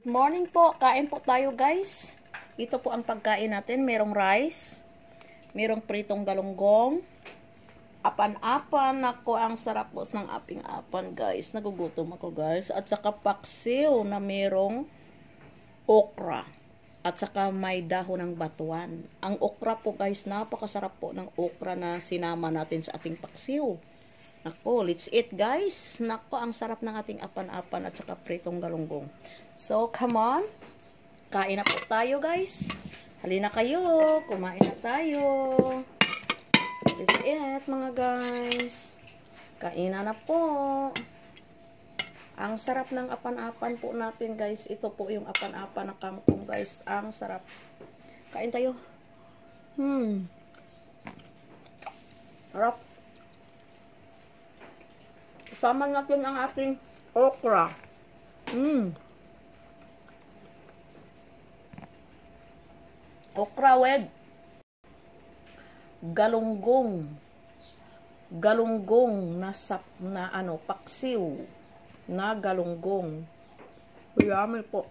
Morning po, kain po tayo guys. Ito po ang pagkain natin. Merong rice, merong pritong galunggong, apan-apan. Ako, ang sarap po ng aping apan guys. Nagugutom ako guys. At saka paksiw na merong okra. At saka may dahon ng batuan. Ang okra po guys, napakasarap po ng okra na sinama natin sa ating paksiw. Nako, let's eat guys. Nako, ang sarap ng ating apan-apan at saka pritong galunggong. So, come on. Kain na po tayo guys. Halina kayo. Kumain na tayo. Let's eat mga guys. Kainan na po. Ang sarap ng apan-apan po natin guys. Ito po yung apan-apan na kangkong guys. Ang sarap. Kain tayo. Sarap. Kasama natin ang ating okra. Okra with galunggong. Galunggong na paksiw na galunggong. Yummy po.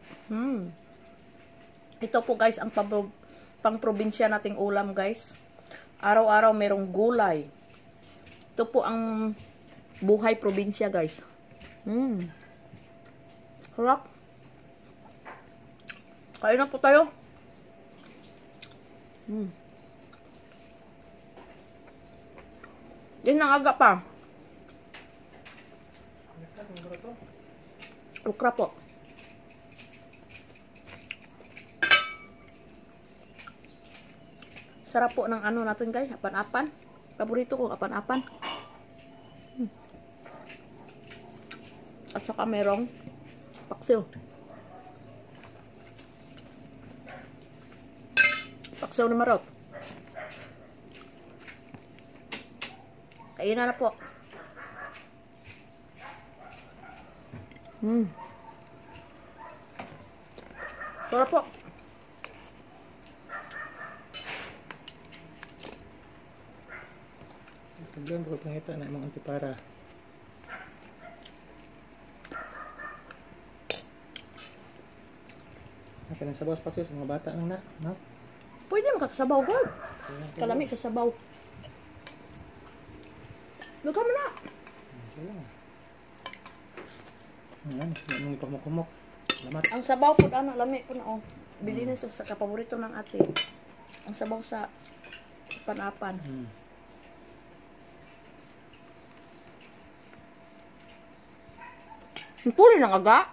Ito po guys ang pang-probinsya nating ulam guys. Araw-araw merong gulay. Ito po ang buhay probinsya guys. Harap. Kain na po tayo. Yan ang aga pa. Okra po. Sarap po ng ano natin guys, apan-apan. Paborito ko apan-apan. At saka merong paksiw. Paksiw na marot. Kain na po. Sarap po. Taglan ko pangita na mga antipara. Naka ng sabaw paksis sa mga bata nang na, no? Pwede makakasabaw God. Kalami sa sabaw. Luka mo na. Ayan, yung kumok-kumok. Lamat. Ang sabaw po, lami po na, oh. Bili na sa kapaborito ng ate. Ang sabaw sa panapan. Puli ng aga.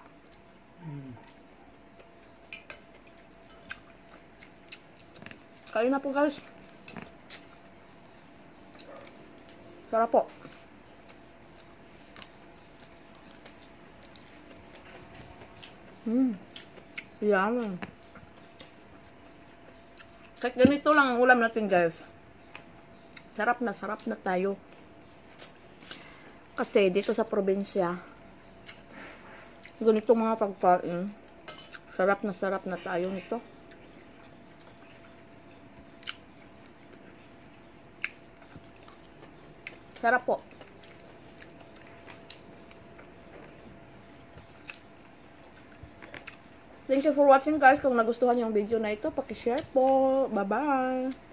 Kain na po guys. Sarap po. Yan. Kahit ganito lang ang ulam natin guys. Sarap na tayo. Kasi dito sa probinsya, ganito mga pagkain. Sarap na tayo nito. Sarap po. Thank you for watching guys. Kung nagustuhan yung video na ito, paki-share po. Bye-bye.